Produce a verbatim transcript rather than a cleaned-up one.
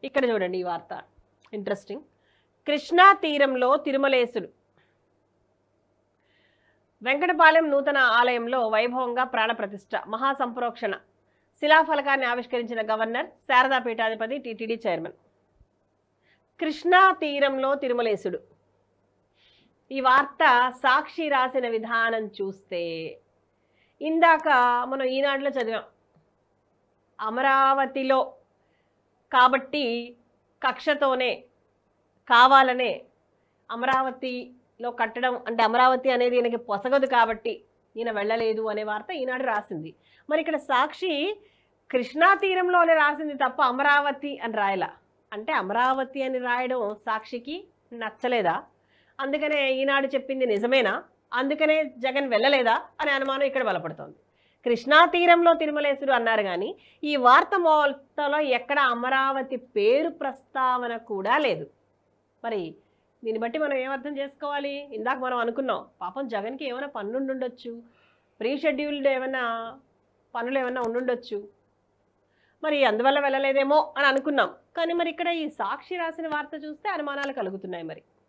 ఇక్కడ చూడండి ఈ వార్త ఇంట్రెస్టింగ్. కృష్ణా తీరంలో తిరుమలేశుడు. వెంకటపాలెం నూతన ఆలయంలో వైభవంగా ప్రాణప్రతిష్ఠ, మహాసంప్రోక్షణ, శిలాఫలకాన్ని ఆవిష్కరించిన గవర్నర్, శారదా పీఠాధిపతి, టీటీడీ చైర్మన్. కృష్ణా తీరంలో తిరుమలేశుడు. ఈ వార్త సాక్షి రాసిన విధానం చూస్తే ఇందాక మనం ఈనాడులో చదివాం. అమరావతిలో కాబట్టి కక్షతోనే కావాలనే అమరావతిలో కట్టడం అంటే అమరావతి అనేది ఈయనకి పొసగదు కాబట్టి ఈయన వెళ్ళలేదు అనే వార్త ఈనాడు రాసింది. మరి ఇక్కడ సాక్షి కృష్ణా తీరంలోనే రాసింది తప్ప అమరావతి అని రాయలా. అంటే అమరావతి అని రాయడం సాక్షికి నచ్చలేదా? అందుకనే ఈనాడు చెప్పింది నిజమేనా? అందుకనే జగన్ వెళ్ళలేదా అనే అనుమానం ఇక్కడ బలపడుతోంది. కృష్ణా తీరంలో తిరుమలేశుడు అన్నారు కానీ ఈ వార్త మొత్తంలో ఎక్కడ అమరావతి పేరు ప్రస్తావన కూడా లేదు. మరి దీన్ని బట్టి మనం ఏమర్థం చేసుకోవాలి? ఇందాక మనం అనుకున్నాం పాపం జగన్కి ఏమైనా పనులు ఉండొచ్చు, ప్రీ షెడ్యూల్డ్ ఏమైనా పనులు ఏమైనా ఉండుండొచ్చు, మరి అందువల్ల వెళ్ళలేదేమో అని అనుకున్నాం. కానీ మరి ఇక్కడ ఈ సాక్షి రాసిన వార్త చూస్తే అనుమానాలు కలుగుతున్నాయి. మరి